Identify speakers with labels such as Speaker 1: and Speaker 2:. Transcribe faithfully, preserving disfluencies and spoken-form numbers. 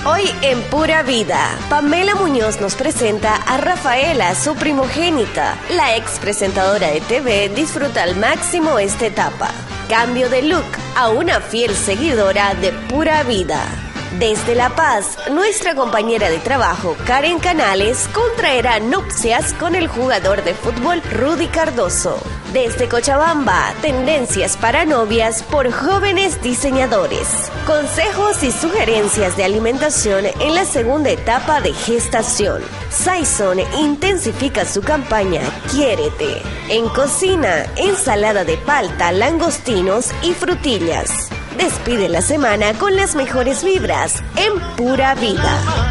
Speaker 1: Hoy en Pura Vida, Pamela Muñoz nos presenta a Rafaela, su primogénita. La ex presentadora de T V disfruta al máximo esta etapa. Cambio de look a una fiel seguidora de Pura Vida. Desde La Paz, nuestra compañera de trabajo, Karen Canales, contraerá nupcias con el jugador de fútbol Rudy Cardoso. Desde Cochabamba, tendencias para novias por jóvenes diseñadores. Consejos y sugerencias de alimentación en la segunda etapa de gestación. Saison intensifica su campaña Quiérete. En cocina, ensalada de palta, langostinos y frutillas. Despide la semana con las mejores vibras en Pura Vida.